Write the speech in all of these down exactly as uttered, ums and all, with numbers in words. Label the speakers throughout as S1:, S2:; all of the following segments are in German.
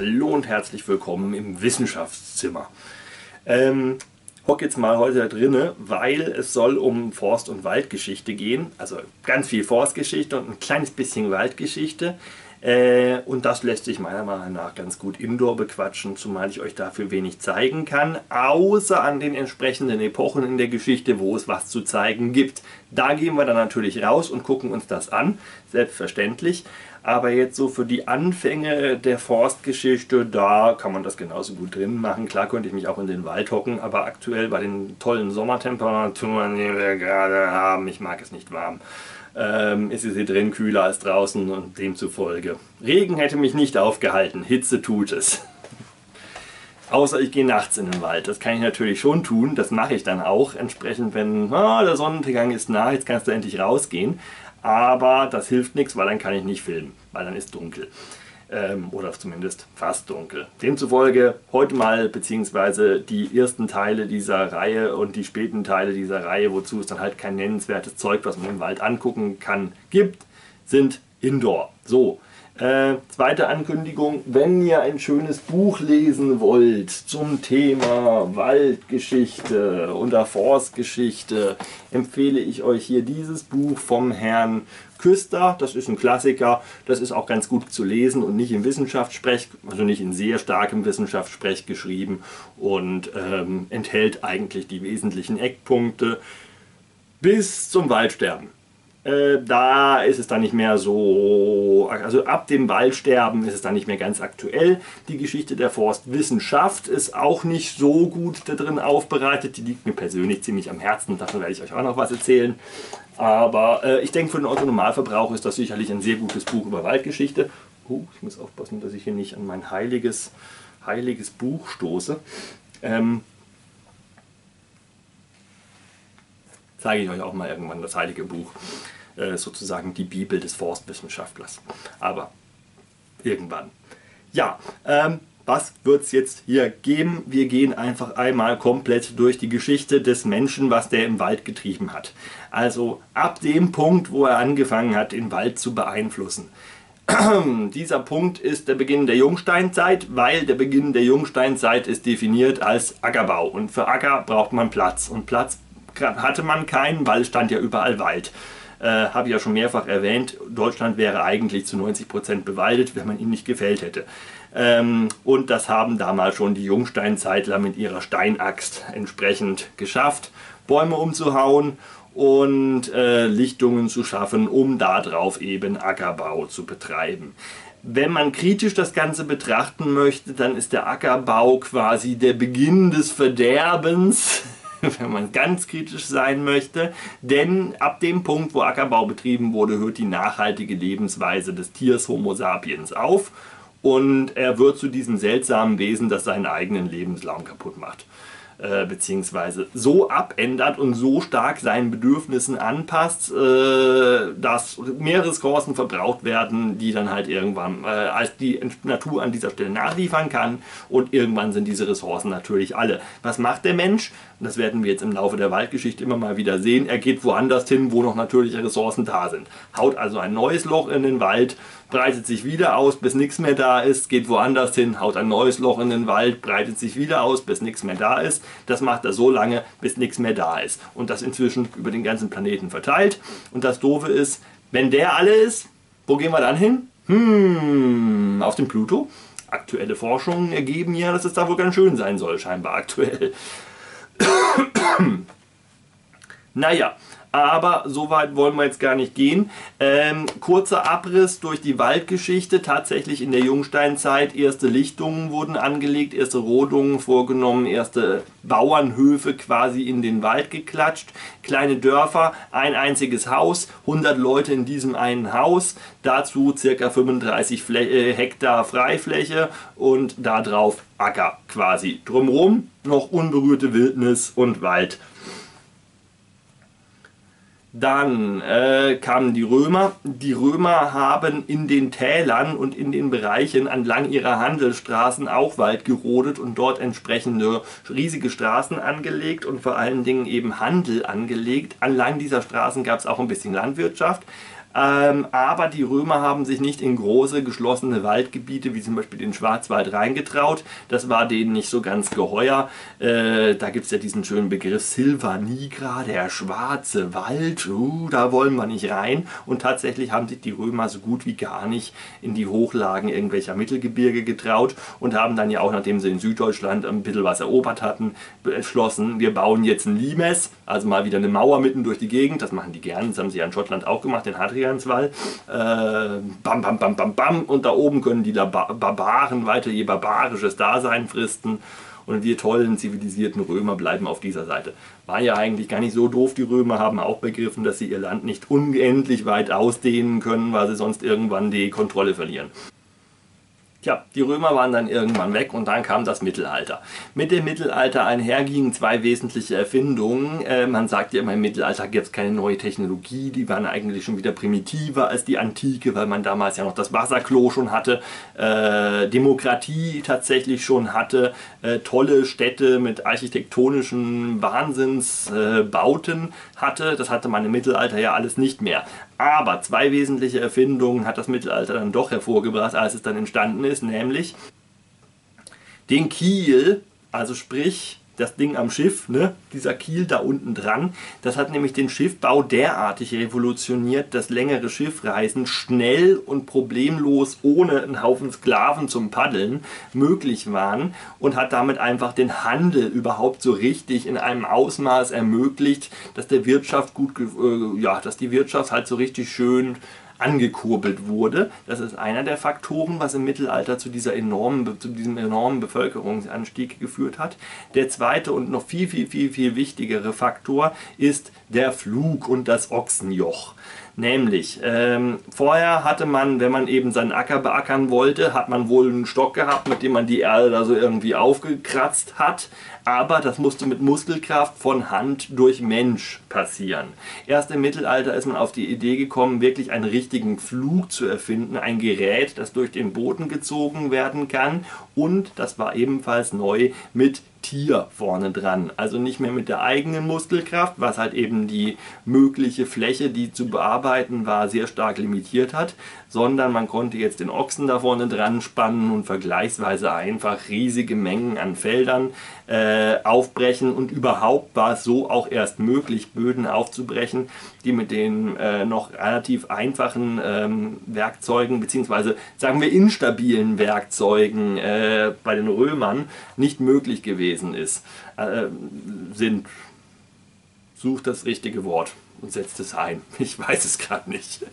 S1: Hallo und herzlich willkommen im Wissenschaftszimmer. Ähm, hock jetzt mal heute da drinne, weil es soll um Forst- und Waldgeschichte gehen. Also ganz viel Forstgeschichte und ein kleines bisschen Waldgeschichte. Äh, und das lässt sich meiner Meinung nach ganz gut indoor bequatschen, zumal ich euch dafür wenig zeigen kann, außer an den entsprechenden Epochen in der Geschichte, wo es was zu zeigen gibt. Da gehen wir dann natürlich raus und gucken uns das an, selbstverständlich. Aber jetzt so für die Anfänge der Forstgeschichte, da kann man das genauso gut drin machen. Klar könnte ich mich auch in den Wald hocken, aber aktuell bei den tollen Sommertemperaturen, die wir gerade haben, ich mag es nicht warm, ähm, ist es hier drin kühler als draußen und demzufolge. Regen hätte mich nicht aufgehalten, Hitze tut es. Außer ich gehe nachts in den Wald. Das kann ich natürlich schon tun, das mache ich dann auch. Entsprechend, wenn oh, der Sonnenuntergang ist nah, jetzt kannst du endlich rausgehen. Aber das hilft nichts, weil dann kann ich nicht filmen, weil dann ist dunkel. Ähm, oder zumindest fast dunkel. Demzufolge heute mal, beziehungsweise die ersten Teile dieser Reihe und die späten Teile dieser Reihe, wozu es dann halt kein nennenswertes Zeug, was man im Wald angucken kann, gibt, sind Indoor. So. Äh, zweite Ankündigung, wenn ihr ein schönes Buch lesen wollt zum Thema Waldgeschichte und Forstgeschichte, empfehle ich euch hier dieses Buch vom Herrn Küster. Das ist ein Klassiker, das ist auch ganz gut zu lesen und nicht im Wissenschaftssprech, also nicht in sehr starkem Wissenschaftssprech geschrieben und ähm, enthält eigentlich die wesentlichen Eckpunkte bis zum Waldsterben. Äh, da ist es dann nicht mehr so, also ab dem Waldsterben ist es dann nicht mehr ganz aktuell. Die Geschichte der Forstwissenschaft ist auch nicht so gut da drin aufbereitet. Die liegt mir persönlich ziemlich am Herzen, davon werde ich euch auch noch was erzählen. Aber äh, ich denke, für den Otto-Normalverbraucher ist das sicherlich ein sehr gutes Buch über Waldgeschichte. Oh, ich muss aufpassen, dass ich hier nicht an mein heiliges, heiliges Buch stoße. Ähm, zeige ich euch auch mal irgendwann das heilige Buch. Äh, sozusagen die Bibel des Forstwissenschaftlers. Aber irgendwann. Ja, ähm, was wird es jetzt hier geben? Wir gehen einfach einmal komplett durch die Geschichte des Menschen, was der im Wald getrieben hat. Also ab dem Punkt, wo er angefangen hat, den Wald zu beeinflussen. Dieser Punkt ist der Beginn der Jungsteinzeit, weil der Beginn der Jungsteinzeit ist definiert als Ackerbau. Und für Acker braucht man Platz. Und Platz hatte man keinen, weil es stand ja überall Wald. Äh, habe ich ja schon mehrfach erwähnt, Deutschland wäre eigentlich zu neunzig Prozent bewaldet, wenn man ihn nicht gefällt hätte. Ähm, und das haben damals schon die Jungsteinzeitler mit ihrer Steinaxt entsprechend geschafft, Bäume umzuhauen und äh, Lichtungen zu schaffen, um darauf eben Ackerbau zu betreiben. Wenn man kritisch das Ganze betrachten möchte, dann ist der Ackerbau quasi der Beginn des Verderbens, wenn man ganz kritisch sein möchte, denn ab dem Punkt, wo Ackerbau betrieben wurde, hört die nachhaltige Lebensweise des Tiers Homo sapiens auf und er wird zu diesem seltsamen Wesen, das seinen eigenen Lebensraum kaputt macht. Äh, beziehungsweise so abändert und so stark seinen Bedürfnissen anpasst, äh, dass mehrere Ressourcen verbraucht werden, die dann halt irgendwann äh, als die Natur an dieser Stelle nachliefern kann und irgendwann sind diese Ressourcen natürlich alle. Was macht der Mensch? Das werden wir jetzt im Laufe der Waldgeschichte immer mal wieder sehen. Er geht woanders hin, wo noch natürliche Ressourcen da sind. Haut also ein neues Loch in den Wald, breitet sich wieder aus, bis nichts mehr da ist, geht woanders hin, haut ein neues Loch in den Wald, breitet sich wieder aus, bis nichts mehr da ist. Das macht er so lange, bis nichts mehr da ist. Und das inzwischen über den ganzen Planeten verteilt. Und das Doofe ist, wenn der alle ist, wo gehen wir dann hin? Hm, auf den Pluto. Aktuelle Forschungen ergeben ja, dass es da wohl ganz schön sein soll, scheinbar aktuell. Naja, aber so weit wollen wir jetzt gar nicht gehen. Ähm, kurzer Abriss durch die Waldgeschichte. Tatsächlich in der Jungsteinzeit erste Lichtungen wurden angelegt, erste Rodungen vorgenommen, erste Bauernhöfe quasi in den Wald geklatscht. Kleine Dörfer, ein einziges Haus, hundert Leute in diesem einen Haus. Dazu ca. fünfunddreißig Flä äh, Hektar Freifläche und darauf Acker quasi. Drumherum noch unberührte Wildnis und Wald. Dann äh, kamen die Römer. Die Römer haben in den Tälern und in den Bereichen entlang ihrer Handelsstraßen auch Wald gerodet und dort entsprechende riesige Straßen angelegt und vor allen Dingen eben Handel angelegt. Entlang dieser Straßen gab es auch ein bisschen Landwirtschaft. Ähm, aber die Römer haben sich nicht in große geschlossene Waldgebiete wie zum Beispiel den Schwarzwald reingetraut. Das war denen nicht so ganz geheuer. Äh, da gibt es ja diesen schönen Begriff Silva Nigra, der schwarze Wald. Uh, da wollen wir nicht rein. Und tatsächlich haben sich die Römer so gut wie gar nicht in die Hochlagen irgendwelcher Mittelgebirge getraut und haben dann ja auch, nachdem sie in Süddeutschland ein bisschen was erobert hatten, beschlossen, wir bauen jetzt ein Limes, also mal wieder eine Mauer mitten durch die Gegend. Das machen die gern, das haben sie ja in Schottland auch gemacht, den Hadrianswall. Äh, bam, bam, bam, bam, bam. Und da oben können die Barbaren weiter ihr barbarisches Dasein fristen. Und wir tollen, zivilisierten Römer bleiben auf dieser Seite. War ja eigentlich gar nicht so doof. Die Römer haben auch begriffen, dass sie ihr Land nicht unendlich weit ausdehnen können, weil sie sonst irgendwann die Kontrolle verlieren. Tja, die Römer waren dann irgendwann weg und dann kam das Mittelalter. Mit dem Mittelalter einher gingen zwei wesentliche Erfindungen. Äh, man sagt ja immer, im Mittelalter gibt es keine neue Technologie, die waren eigentlich schon wieder primitiver als die Antike, weil man damals ja noch das Wasserklo schon hatte, äh, Demokratie tatsächlich schon hatte, äh, tolle Städte mit architektonischen Wahnsinnsbauten äh, hatte. Das hatte man im Mittelalter ja alles nicht mehr. Aber zwei wesentliche Erfindungen hat das Mittelalter dann doch hervorgebracht, als es dann entstanden ist, nämlich den Kiel, also sprich das Ding am Schiff, ne? Dieser Kiel da unten dran, das hat nämlich den Schiffbau derartig revolutioniert, dass längere Schiffreisen schnell und problemlos ohne einen Haufen Sklaven zum Paddeln möglich waren und hat damit einfach den Handel überhaupt so richtig in einem Ausmaß ermöglicht, dass der Wirtschaft gut, äh, ja, dass die Wirtschaft halt so richtig schön angekurbelt wurde. Das ist einer der Faktoren, was im Mittelalter zu, dieser enormen, zu diesem enormen Bevölkerungsanstieg geführt hat. Der zweite und noch viel, viel, viel, viel wichtigere Faktor ist der Pflug und das Ochsenjoch. Nämlich, ähm, vorher hatte man, wenn man eben seinen Acker beackern wollte, hat man wohl einen Stock gehabt, mit dem man die Erde da so irgendwie aufgekratzt hat. Aber das musste mit Muskelkraft von Hand durch Mensch passieren. Erst im Mittelalter ist man auf die Idee gekommen, wirklich einen richtigen Pflug zu erfinden. Ein Gerät, das durch den Boden gezogen werden kann. Und, das war ebenfalls neu, mit Tier vorne dran. Also nicht mehr mit der eigenen Muskelkraft, was halt eben die mögliche Fläche, die zu bearbeiten war, sehr stark limitiert hat, sondern man konnte jetzt den Ochsen da vorne dran spannen und vergleichsweise einfach riesige Mengen an Feldern äh, aufbrechen. Und überhaupt war es so auch erst möglich, Böden aufzubrechen, die mit den äh, noch relativ einfachen ähm, Werkzeugen, beziehungsweise sagen wir instabilen Werkzeugen äh, bei den Römern nicht möglich gewesen ist. Äh, sind. Sucht das richtige Wort und setzt es ein. Ich weiß es gerade nicht.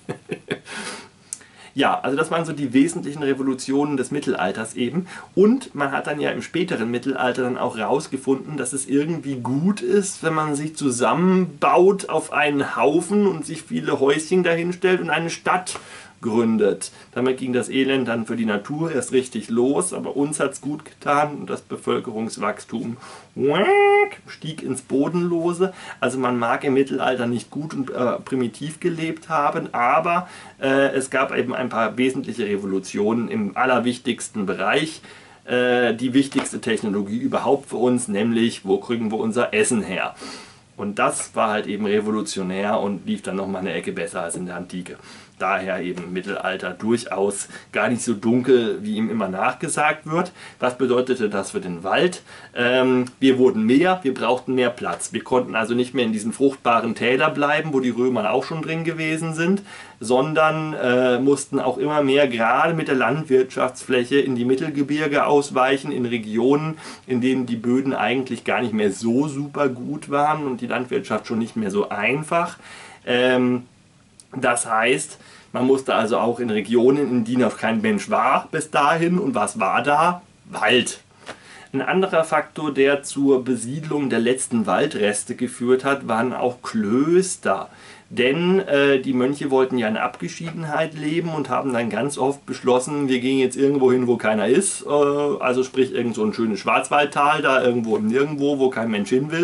S1: Ja, also das waren so die wesentlichen Revolutionen des Mittelalters eben. Und man hat dann ja im späteren Mittelalter dann auch herausgefunden, dass es irgendwie gut ist, wenn man sich zusammenbaut auf einen Haufen und sich viele Häuschen dahinstellt und eine Stadt gründet. Damit ging das Elend dann für die Natur erst richtig los, aber uns hat es gut getan und das Bevölkerungswachstum stieg ins Bodenlose. Also man mag im Mittelalter nicht gut und äh, primitiv gelebt haben, aber äh, es gab eben ein paar wesentliche Revolutionen im allerwichtigsten Bereich. Äh, die wichtigste Technologie überhaupt für uns, nämlich wo kriegen wir unser Essen her? Und das war halt eben revolutionär und lief dann nochmal eine Ecke besser als in der Antike. Daher eben Mittelalter durchaus gar nicht so dunkel, wie ihm immer nachgesagt wird. Was bedeutete das für den Wald? Ähm, wir wurden mehr, wir brauchten mehr Platz. Wir konnten also nicht mehr in diesen fruchtbaren Tälern bleiben, wo die Römer auch schon drin gewesen sind, sondern äh, mussten auch immer mehr gerade mit der Landwirtschaftsfläche in die Mittelgebirge ausweichen, in Regionen, in denen die Böden eigentlich gar nicht mehr so super gut waren und die Landwirtschaft schon nicht mehr so einfach. Ähm, Das heißt, man musste also auch in Regionen, in denen noch kein Mensch war bis dahin. Und was war da? Wald. Ein anderer Faktor, der zur Besiedlung der letzten Waldreste geführt hat, waren auch Klöster. Denn äh, die Mönche wollten ja in Abgeschiedenheit leben und haben dann ganz oft beschlossen, wir gehen jetzt irgendwo hin, wo keiner ist. Äh, also sprich irgend so ein schönes Schwarzwaldtal, da irgendwo im Nirgendwo, wo kein Mensch hin will.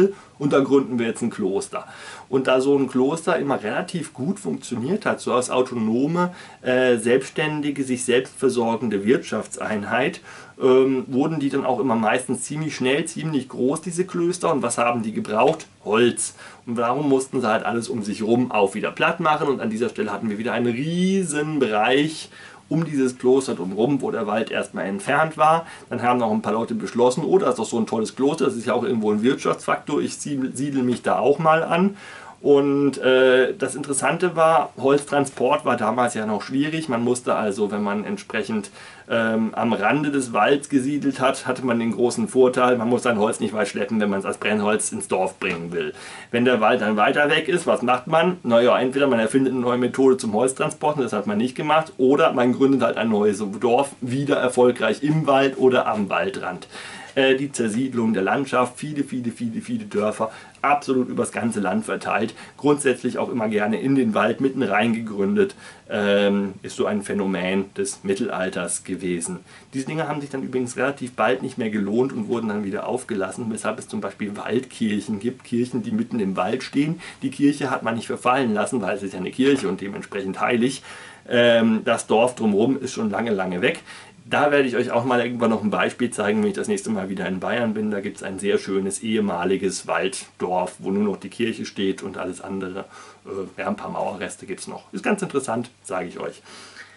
S1: und da gründen wir jetzt ein Kloster. Und da so ein Kloster immer relativ gut funktioniert hat, so als autonome, äh, selbstständige, sich selbst versorgende Wirtschaftseinheit, ähm, wurden die dann auch immer meistens ziemlich schnell, ziemlich groß, diese Klöster. Und was haben die gebraucht? Holz. Und darum mussten sie halt alles um sich rum auch wieder platt machen. Und an dieser Stelle hatten wir wieder einen riesen Bereich um dieses Kloster drumherum, wo der Wald erstmal entfernt war. Dann haben noch ein paar Leute beschlossen, oh, das ist doch so ein tolles Kloster, das ist ja auch irgendwo ein Wirtschaftsfaktor, ich siedle mich da auch mal an. Und äh, das Interessante war, Holztransport war damals ja noch schwierig. Man musste also, wenn man entsprechend ähm, am Rande des Walds gesiedelt hat, hatte man den großen Vorteil, man muss sein Holz nicht weit schleppen, wenn man es als Brennholz ins Dorf bringen will. Wenn der Wald dann weiter weg ist, was macht man? Naja, entweder man erfindet eine neue Methode zum Holztransporten, das hat man nicht gemacht, oder man gründet halt ein neues Dorf, wieder erfolgreich im Wald oder am Waldrand. Die Zersiedlung der Landschaft, viele, viele, viele, viele Dörfer, absolut übers ganze Land verteilt, grundsätzlich auch immer gerne in den Wald mitten rein gegründet, ähm, ist so ein Phänomen des Mittelalters gewesen. Diese Dinge haben sich dann übrigens relativ bald nicht mehr gelohnt und wurden dann wieder aufgelassen, weshalb es zum Beispiel Waldkirchen gibt, Kirchen, die mitten im Wald stehen. Die Kirche hat man nicht verfallen lassen, weil es ist ja eine Kirche und dementsprechend heilig. Ähm, das Dorf drumherum ist schon lange, lange weg. Da werde ich euch auch mal irgendwann noch ein Beispiel zeigen, wenn ich das nächste Mal wieder in Bayern bin. Da gibt es ein sehr schönes ehemaliges Walddorf, wo nur noch die Kirche steht und alles andere. Äh, ja, ein paar Mauerreste gibt es noch. Ist ganz interessant, sage ich euch.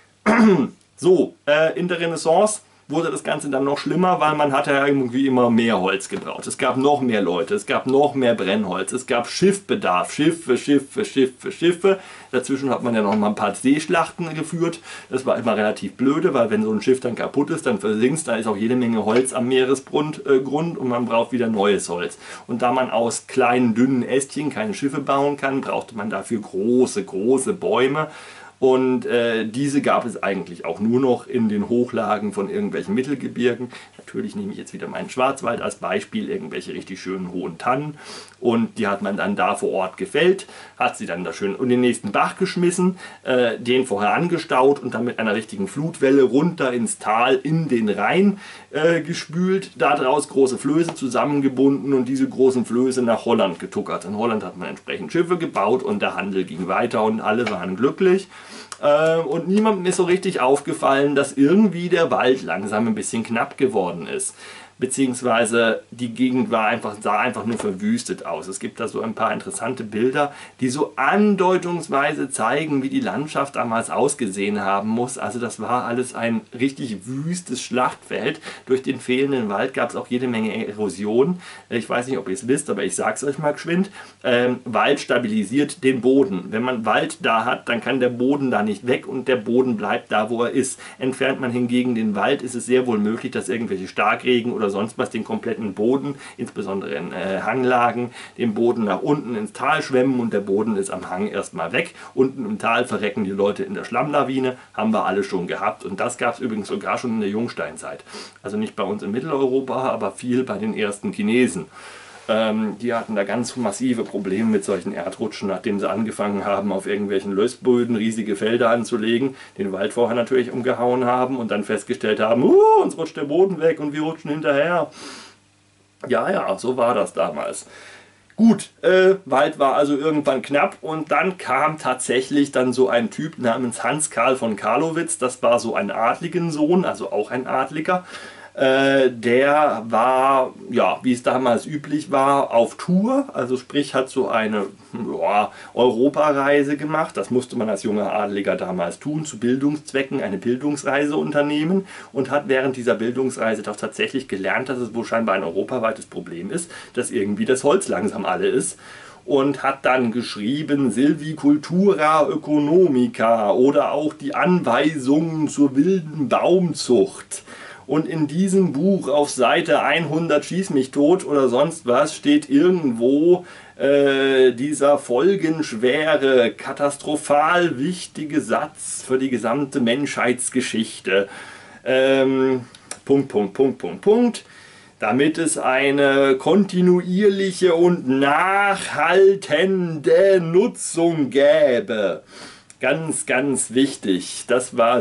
S1: So, äh, in der Renaissance wurde das Ganze dann noch schlimmer, weil man hatte ja irgendwie immer mehr Holz gebraucht. Es gab noch mehr Leute, es gab noch mehr Brennholz, es gab Schiffbedarf, Schiffe, Schiffe, Schiffe, Schiffe. Dazwischen hat man ja noch mal ein paar Seeschlachten geführt. Das war immer relativ blöde, weil wenn so ein Schiff dann kaputt ist, dann versinkst, da ist auch jede Menge Holz am Meeresgrund äh, Grund und man braucht wieder neues Holz. Und da man aus kleinen, dünnen Ästchen keine Schiffe bauen kann, brauchte man dafür große, große Bäume. Und äh, diese gab es eigentlich auch nur noch in den Hochlagen von irgendwelchen Mittelgebirgen. Natürlich nehme ich jetzt wieder meinen Schwarzwald als Beispiel, irgendwelche richtig schönen hohen Tannen. Und die hat man dann da vor Ort gefällt, hat sie dann da schön in den nächsten Bach geschmissen, äh, den vorher angestaut und dann mit einer richtigen Flutwelle runter ins Tal in den Rhein äh, gespült. Daraus große Flöße zusammengebunden und diese großen Flöße nach Holland getuckert. In Holland hat man entsprechend Schiffe gebaut und der Handel ging weiter und alle waren glücklich. Äh, und niemandem ist so richtig aufgefallen, dass irgendwie der Wald langsam ein bisschen knapp geworden ist. Beziehungsweise die Gegend war einfach, sah einfach nur verwüstet aus. Es gibt da so ein paar interessante Bilder, die so andeutungsweise zeigen, wie die Landschaft damals ausgesehen haben muss. Also das war alles ein richtig wüstes Schlachtfeld. Durch den fehlenden Wald gab es auch jede Menge Erosion. Ich weiß nicht, ob ihr es wisst, aber ich sage es euch mal geschwind. Ähm, Wald stabilisiert den Boden. Wenn man Wald da hat, dann kann der Boden da nicht weg und der Boden bleibt da, wo er ist. Entfernt man hingegen den Wald, ist es sehr wohl möglich, dass irgendwelche Starkregen oder sonst was den kompletten Boden, insbesondere in äh, Hanglagen, den Boden nach unten ins Tal schwemmen und der Boden ist am Hang erstmal weg. Unten im Tal verrecken die Leute in der Schlammlawine, haben wir alle schon gehabt und das gab es übrigens sogar schon in der Jungsteinzeit. Also nicht bei uns in Mitteleuropa, aber viel bei den ersten Chinesen. Ähm, die hatten da ganz massive Probleme mit solchen Erdrutschen, nachdem sie angefangen haben, auf irgendwelchen Lössböden riesige Felder anzulegen, den Wald vorher natürlich umgehauen haben und dann festgestellt haben, uh, uns rutscht der Boden weg und wir rutschen hinterher. Ja, ja, so war das damals. Gut, äh, Wald war also irgendwann knapp und dann kam tatsächlich dann so ein Typ namens Hans Karl von Carlowitz, das war so ein Adligensohn, also auch ein Adliger. Äh, der war, ja, wie es damals üblich war, auf Tour, also sprich hat so eine ja, Europareise gemacht. Das musste man als junger Adeliger damals tun, zu Bildungszwecken eine Bildungsreise unternehmen und hat während dieser Bildungsreise doch tatsächlich gelernt, dass es wohl scheinbar ein europaweites Problem ist, dass irgendwie das Holz langsam alle ist. Und hat dann geschrieben Silvicultura Economica oder auch die Anweisungen zur wilden Baumzucht. Und in diesem Buch auf Seite hundert schieß mich tot oder sonst was steht irgendwo äh, dieser folgenschwere, katastrophal wichtige Satz für die gesamte Menschheitsgeschichte. Ähm, Punkt, Punkt, Punkt, Punkt, Punkt. Damit es eine kontinuierliche und nachhaltende Nutzung gäbe. Ganz, ganz wichtig, das war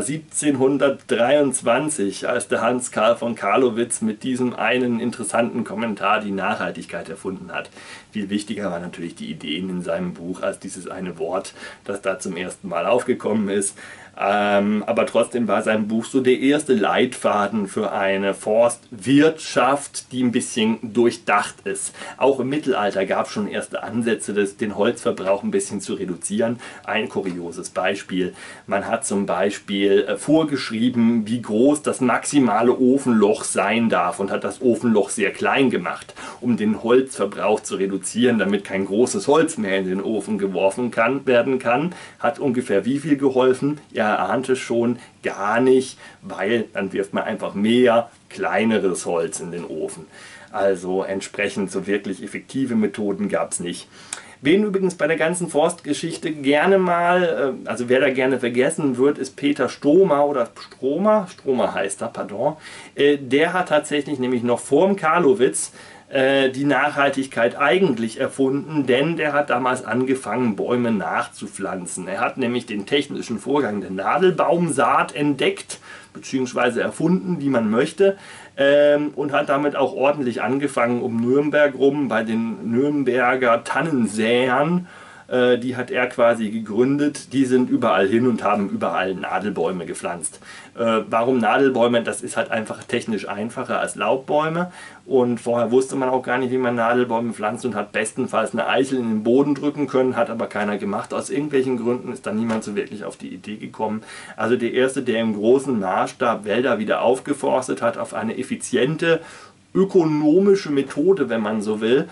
S1: siebzehnhundertdreiundzwanzig, als der Hans Carl von Carlowitz mit diesem einen interessanten Kommentar die Nachhaltigkeit erfunden hat. Viel wichtiger waren natürlich die Ideen in seinem Buch als dieses eine Wort, das da zum ersten Mal aufgekommen ist. Ähm, aber trotzdem war sein Buch so der erste Leitfaden für eine Forstwirtschaft, die ein bisschen durchdacht ist. Auch im Mittelalter gab es schon erste Ansätze, das, den Holzverbrauch ein bisschen zu reduzieren. Ein kurioses Beispiel: Man hat zum Beispiel äh, vorgeschrieben, wie groß das maximale Ofenloch sein darf und hat das Ofenloch sehr klein gemacht, um den Holzverbrauch zu reduzieren, damit kein großes Holz mehr in den Ofen geworfen kann, werden kann. Hat ungefähr wie viel geholfen? Ja, er ahnte schon, gar nicht, weil dann wirft man einfach mehr kleineres Holz in den Ofen. Also entsprechend so wirklich effektive Methoden gab es nicht. Wen übrigens bei der ganzen Forstgeschichte gerne mal, also wer da gerne vergessen wird, ist Peter Stromer oder Stromer, Stromer heißt er, pardon. Der hat tatsächlich nämlich noch vor dem Carlowitz die Nachhaltigkeit eigentlich erfunden, denn der hat damals angefangen, Bäume nachzupflanzen. Er hat nämlich den technischen Vorgang der Nadelbaumsaat entdeckt, beziehungsweise erfunden, wie man möchte, ähm, und hat damit auch ordentlich angefangen um Nürnberg rum, bei den Nürnberger Tannensäern. Äh, die hat er quasi gegründet. Die sind überall hin und haben überall Nadelbäume gepflanzt. Äh, warum Nadelbäume? Das ist halt einfach technisch einfacher als Laubbäume. Und vorher wusste man auch gar nicht, wie man Nadelbäume pflanzt und hat bestenfalls eine Eichel in den Boden drücken können, hat aber keiner gemacht. Aus irgendwelchen Gründen ist da niemand so wirklich auf die Idee gekommen. Also der erste, der im großen Maßstab Wälder wieder aufgeforstet hat, auf eine effiziente, ökonomische Methode, wenn man so will.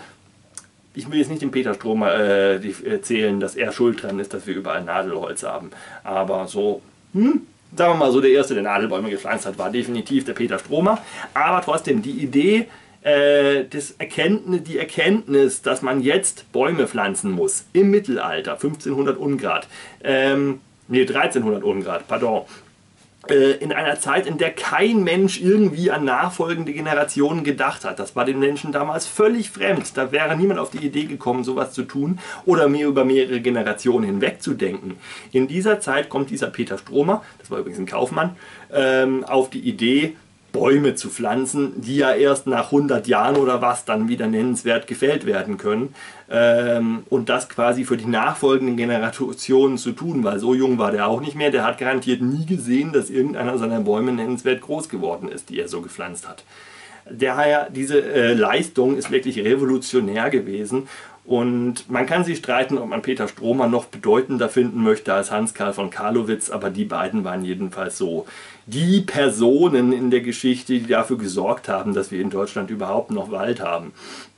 S1: Ich will jetzt nicht dem Peter Stromer äh, erzählen, dass er schuld dran ist, dass wir überall Nadelholz haben. Aber so, hm, sagen wir mal so, der erste, der Nadelbäume gepflanzt hat, war definitiv der Peter Stromer. Aber trotzdem, die Idee, äh, das Erkenntnis, die Erkenntnis, dass man jetzt Bäume pflanzen muss, im Mittelalter, fünfzehnhundert Ungrad, ähm, nee, dreizehnhundert Ungrad, pardon, in einer Zeit, in der kein Mensch irgendwie an nachfolgende Generationen gedacht hat. Das war den Menschen damals völlig fremd. Da wäre niemand auf die Idee gekommen, sowas zu tun oder mehr über mehrere Generationen hinweg zu denken. In dieser Zeit kommt dieser Peter Stromer, das war übrigens ein Kaufmann, ähm, auf die Idee, Bäume zu pflanzen, die ja erst nach hundert Jahren oder was dann wieder nennenswert gefällt werden können. Ähm, und das quasi für die nachfolgenden Generationen zu tun, weil so jung war der auch nicht mehr. Der hat garantiert nie gesehen, dass irgendeiner seiner Bäume nennenswert groß geworden ist, die er so gepflanzt hat. Daher, diese äh, Leistung ist wirklich revolutionär gewesen. Und man kann sich streiten, ob man Peter Stromer noch bedeutender finden möchte als Hans Carl von Carlowitz, aber die beiden waren jedenfalls so die Personen in der Geschichte, die dafür gesorgt haben, dass wir in Deutschland überhaupt noch Wald haben.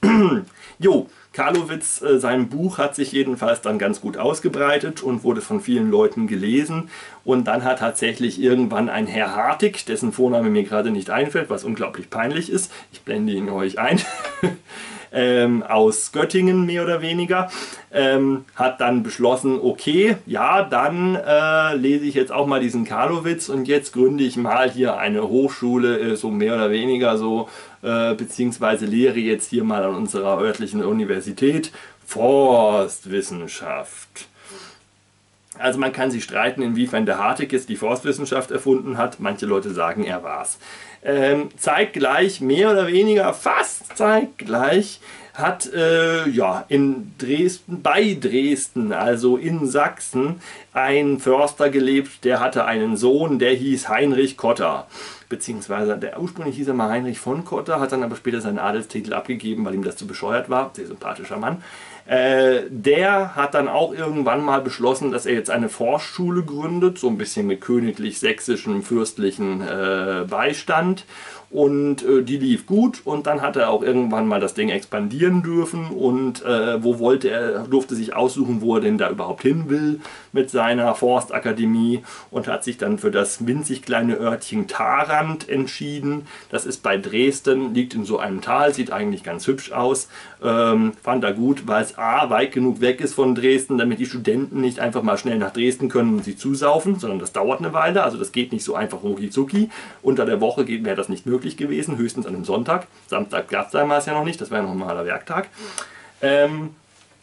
S1: Jo, Carlowitz, äh, sein Buch hat sich jedenfalls dann ganz gut ausgebreitet und wurde von vielen Leuten gelesen. Und dann hat tatsächlich irgendwann ein Herr Hartig, dessen Vorname mir gerade nicht einfällt, was unglaublich peinlich ist, ich blende ihn euch ein, ähm, aus Göttingen mehr oder weniger, ähm, hat dann beschlossen, okay, ja, dann äh, lese ich jetzt auch mal diesen Carlowitz und jetzt gründe ich mal hier eine Hochschule, äh, so mehr oder weniger so, äh, beziehungsweise lehre jetzt hier mal an unserer örtlichen Universität Forstwissenschaft. Also man kann sich streiten, inwiefern der Hartig jetzt die Forstwissenschaft erfunden hat. Manche Leute sagen, er war's. Ähm, zeitgleich, mehr oder weniger, fast zeitgleich, hat äh, ja, in Dresden, bei Dresden, also in Sachsen, ein Förster gelebt, der hatte einen Sohn, der hieß Heinrich Kotter. Beziehungsweise, der ursprünglich hieß er mal Heinrich von Kotter, hat dann aber später seinen Adelstitel abgegeben, weil ihm das zu bescheuert war. Sehr sympathischer Mann. Äh, der hat dann auch irgendwann mal beschlossen, dass er jetzt eine Forstschule gründet, so ein bisschen mit königlich-sächsischem fürstlichen äh, Beistand. Und äh, die lief gut und dann hat er auch irgendwann mal das Ding expandieren dürfen und äh, wo wollte er, durfte sich aussuchen, wo er denn da überhaupt hin will mit seiner Forstakademie und hat sich dann für das winzig kleine Örtchen Tharand entschieden. Das ist bei Dresden, liegt in so einem Tal, sieht eigentlich ganz hübsch aus. Ähm, fand er gut, weil es a, weit genug weg ist von Dresden, damit die Studenten nicht einfach mal schnell nach Dresden können und sie zusaufen, sondern das dauert eine Weile, also das geht nicht so einfach rucki zucki. Unter der Woche wäre das nicht möglich gewesen, höchstens an einem Sonntag. Samstag gab es damals ja noch nicht, das wäre ein normaler Werktag. Ähm,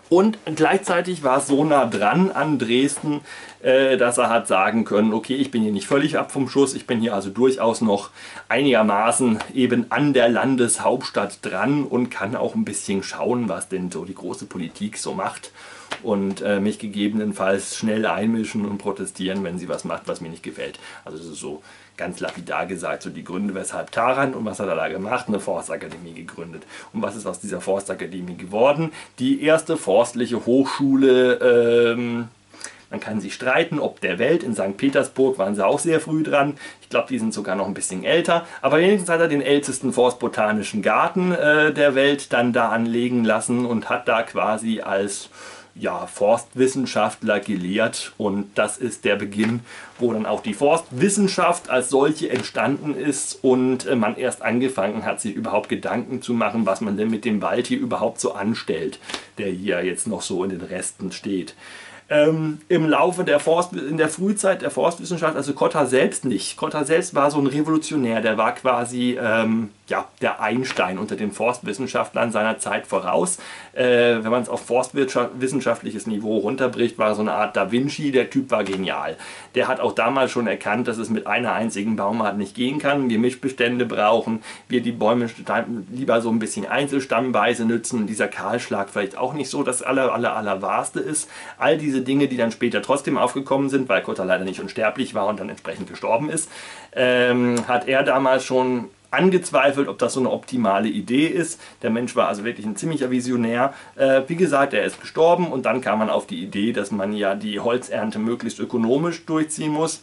S1: Und gleichzeitig war es so nah dran an Dresden, äh, dass er hat sagen können, okay, ich bin hier nicht völlig ab vom Schuss, ich bin hier also durchaus noch einigermaßen eben an der Landeshauptstadt dran und kann auch ein bisschen schauen, was denn so die große Politik so macht und äh, mich gegebenenfalls schnell einmischen und protestieren, wenn sie was macht, was mir nicht gefällt. Also das ist so ganz lapidar gesagt, so die Gründe, weshalb Taran und was hat er da gemacht? Eine Forstakademie gegründet. Und was ist aus dieser Forstakademie geworden? Die erste forstliche Hochschule, ähm, man kann sich streiten, ob der Welt. In Sankt Petersburg waren sie auch sehr früh dran. Ich glaube, die sind sogar noch ein bisschen älter. Aber wenigstens hat er den ältesten forstbotanischen Garten äh, der Welt dann da anlegen lassen und hat da quasi als ja, Forstwissenschaftler gelehrt, und das ist der Beginn, wo dann auch die Forstwissenschaft als solche entstanden ist und äh, man erst angefangen hat, sich überhaupt Gedanken zu machen, was man denn mit dem Wald hier überhaupt so anstellt, der hier jetzt noch so in den Resten steht. Ähm, im Laufe der Forst, in der Frühzeit der Forstwissenschaft, also Cotta selbst nicht. Cotta selbst war so ein Revolutionär, der war quasi ähm, ja, der Einstein unter den Forstwissenschaftlern seiner Zeit voraus. Äh, wenn man es auf forstwissenschaftliches Niveau runterbricht, war so eine Art Da Vinci, der Typ war genial. Der hat auch damals schon erkannt, dass es mit einer einzigen Baumart nicht gehen kann, wir Mischbestände brauchen, wir die Bäume lieber so ein bisschen einzelstammweise nützen und dieser Kahlschlag vielleicht auch nicht so das aller, aller, aller Wahrste ist. All diese Dinge, die dann später trotzdem aufgekommen sind, weil Cotta leider nicht unsterblich war und dann entsprechend gestorben ist, ähm, hat er damals schon angezweifelt, ob das so eine optimale Idee ist. Der Mensch war also wirklich ein ziemlicher Visionär. Äh, wie gesagt, er ist gestorben und dann kam man auf die Idee, dass man ja die Holzernte möglichst ökonomisch durchziehen muss.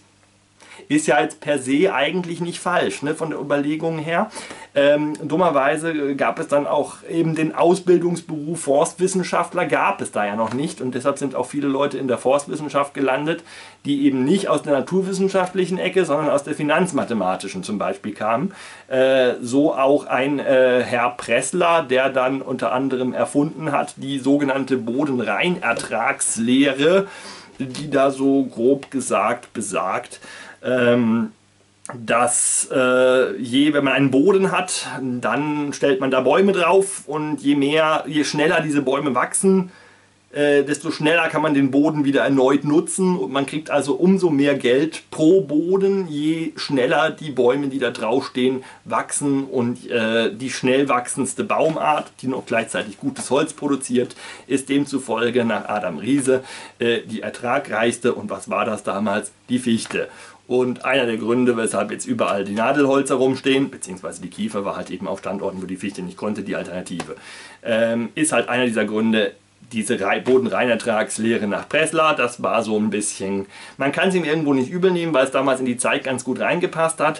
S1: Ist ja jetzt per se eigentlich nicht falsch, ne, von der Überlegung her. Ähm, dummerweise gab es dann auch eben den Ausbildungsberuf Forstwissenschaftler, gab es da ja noch nicht, und deshalb sind auch viele Leute in der Forstwissenschaft gelandet, die eben nicht aus der naturwissenschaftlichen Ecke, sondern aus der finanzmathematischen zum Beispiel kamen. Äh, so auch ein äh, Herr Pressler, der dann unter anderem erfunden hat die sogenannte Bodenreinertragslehre, die da so grob gesagt besagt, ähm, dass äh, je, wenn man einen Boden hat, dann stellt man da Bäume drauf, und je mehr, je schneller diese Bäume wachsen, äh, desto schneller kann man den Boden wieder erneut nutzen, und man kriegt also umso mehr Geld pro Boden, je schneller die Bäume, die da draufstehen, wachsen, und äh, die schnell wachsendste Baumart, die noch gleichzeitig gutes Holz produziert, ist demzufolge nach Adam Riese äh, die ertragreichste. Und was war das damals? Die Fichte. Und einer der Gründe, weshalb jetzt überall die Nadelholzer rumstehen, beziehungsweise die Kiefer war halt eben auf Standorten, wo die Fichte nicht konnte, die Alternative, ähm, ist halt einer dieser Gründe, diese Bodenreinertragslehre nach Pressler. Das war so ein bisschen, man kann es ihm irgendwo nicht übel nehmen, weil es damals in die Zeit ganz gut reingepasst hat.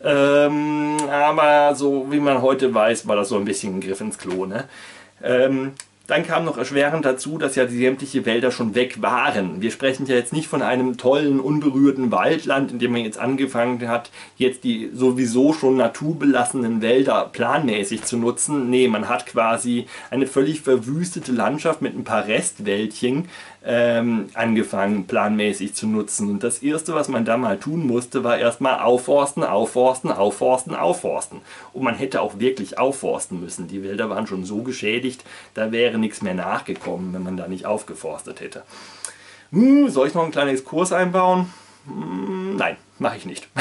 S1: Ähm, aber so wie man heute weiß, war das so ein bisschen ein Griff ins Klo, ne? Ähm, Dann kam noch erschwerend dazu, dass ja die sämtliche Wälder schon weg waren. Wir sprechen ja jetzt nicht von einem tollen, unberührten Waldland, in dem man jetzt angefangen hat, jetzt die sowieso schon naturbelassenen Wälder planmäßig zu nutzen. Nee, man hat quasi eine völlig verwüstete Landschaft mit ein paar Restwäldchen ähm, angefangen, planmäßig zu nutzen. Und das Erste, was man da mal tun musste, war erstmal aufforsten, aufforsten, aufforsten, aufforsten. Und man hätte auch wirklich aufforsten müssen. Die Wälder waren schon so geschädigt, da wäre nichts mehr nachgekommen, wenn man da nicht aufgeforstet hätte. Hm, soll ich noch einen kleinen Exkurs einbauen? Hm, nein, mache ich nicht.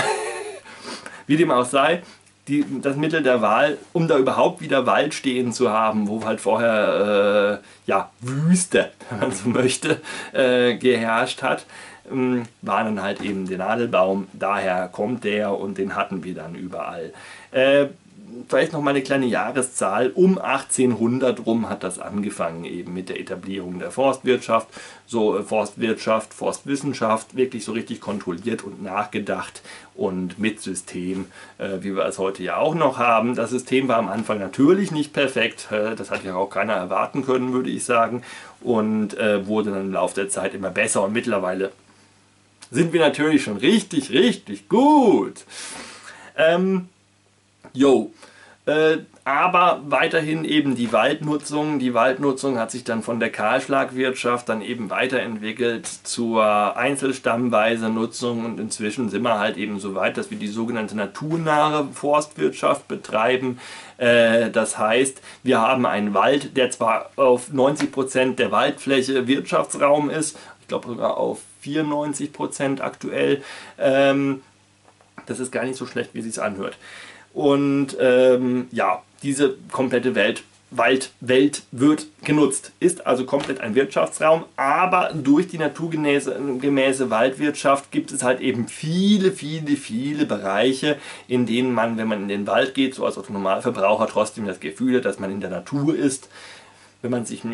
S1: Wie dem auch sei, die, das Mittel der Wahl, um da überhaupt wieder Wald stehen zu haben, wo halt vorher äh, ja, Wüste, wenn man so möchte, äh, geherrscht hat, ähm, war dann halt eben der Nadelbaum. Daher kommt der, und den hatten wir dann überall. Äh, Vielleicht noch mal eine kleine Jahreszahl. Um achtzehnhundert rum hat das angefangen, eben mit der Etablierung der Forstwirtschaft. So äh, Forstwirtschaft, Forstwissenschaft, wirklich so richtig kontrolliert und nachgedacht und mit System, äh, wie wir es heute ja auch noch haben. Das System war am Anfang natürlich nicht perfekt, äh, das hat ja auch keiner erwarten können, würde ich sagen, und äh, wurde dann im Laufe der Zeit immer besser, und mittlerweile sind wir natürlich schon richtig, richtig gut. Ähm, Jo, Äh, aber weiterhin eben die Waldnutzung. Die Waldnutzung hat sich dann von der Kahlschlagwirtschaft dann eben weiterentwickelt zur einzelstammweise Nutzung und inzwischen sind wir halt eben so weit, dass wir die sogenannte naturnahe Forstwirtschaft betreiben. Äh, das heißt, wir haben einen Wald, der zwar auf neunzig Prozent der Waldfläche Wirtschaftsraum ist, ich glaube sogar auf vierundneunzig Prozent aktuell. Ähm, das ist gar nicht so schlecht, wie es sich anhört. Und ähm, ja, diese komplette Welt, Waldwelt wird genutzt, ist also komplett ein Wirtschaftsraum, aber durch die naturgemäße Waldwirtschaft gibt es halt eben viele, viele, viele Bereiche, in denen man, wenn man in den Wald geht, so als Autonormalverbraucher trotzdem das Gefühl hat, dass man in der Natur ist. Wenn man sich,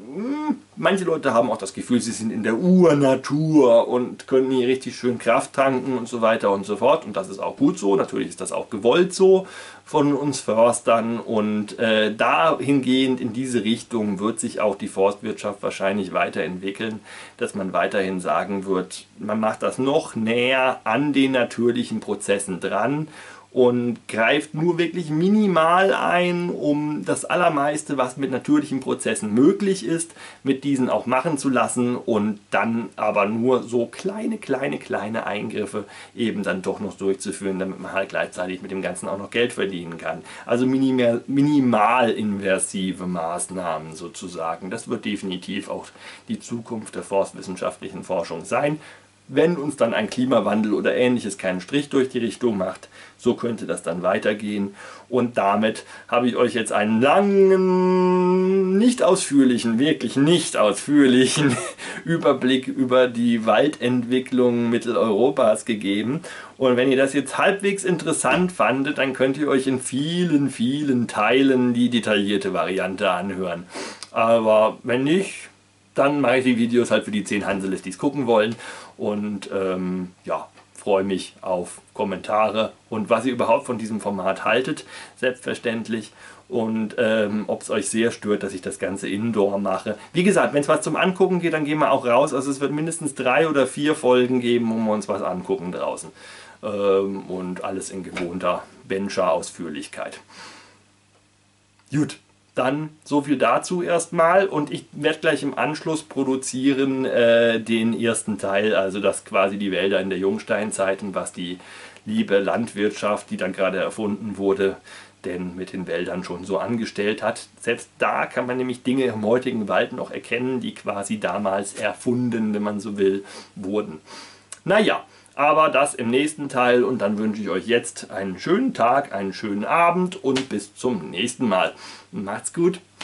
S1: manche Leute haben auch das Gefühl, sie sind in der Urnatur und können hier richtig schön Kraft tanken und so weiter und so fort. Und das ist auch gut so. Natürlich ist das auch gewollt so von uns Förstern. Und äh, dahingehend in diese Richtung wird sich auch die Forstwirtschaft wahrscheinlich weiterentwickeln, dass man weiterhin sagen wird, man macht das noch näher an den natürlichen Prozessen dran und greift nur wirklich minimal ein, um das Allermeiste, was mit natürlichen Prozessen möglich ist, mit diesen auch machen zu lassen und dann aber nur so kleine, kleine, kleine Eingriffe eben dann doch noch durchzuführen, damit man halt gleichzeitig mit dem Ganzen auch noch Geld verdienen kann. Also minimal, minimal invasive Maßnahmen sozusagen. Das wird definitiv auch die Zukunft der forstwissenschaftlichen Forschung sein. Wenn uns dann ein Klimawandel oder ähnliches keinen Strich durch die Richtung macht, so könnte das dann weitergehen. Und damit habe ich euch jetzt einen langen, nicht ausführlichen, wirklich nicht ausführlichen Überblick über die Waldentwicklung Mitteleuropas gegeben. Und wenn ihr das jetzt halbwegs interessant fandet, dann könnt ihr euch in vielen, vielen Teilen die detaillierte Variante anhören. Aber wenn nicht, dann mache ich die Videos halt für die zehn Hanseles, die es gucken wollen. Und ähm, ja, freue mich auf Kommentare und was ihr überhaupt von diesem Format haltet, selbstverständlich. Und ähm, ob es euch sehr stört, dass ich das Ganze indoor mache. Wie gesagt, wenn es was zum Angucken geht, dann gehen wir auch raus. Also es wird mindestens drei oder vier Folgen geben, wo wir uns was angucken draußen. Ähm, und alles in gewohnter Bencher-Ausführlichkeit. Gut. Dann so viel dazu erstmal und ich werde gleich im Anschluss produzieren äh, den ersten Teil, also das quasi die Wälder in der Jungsteinzeit und was die liebe Landwirtschaft, die dann gerade erfunden wurde, denn mit den Wäldern schon so angestellt hat. Selbst da kann man nämlich Dinge im heutigen Wald noch erkennen, die quasi damals erfunden, wenn man so will, wurden. Naja. Aber das im nächsten Teil und dann wünsche ich euch jetzt einen schönen Tag, einen schönen Abend und bis zum nächsten Mal. Macht's gut!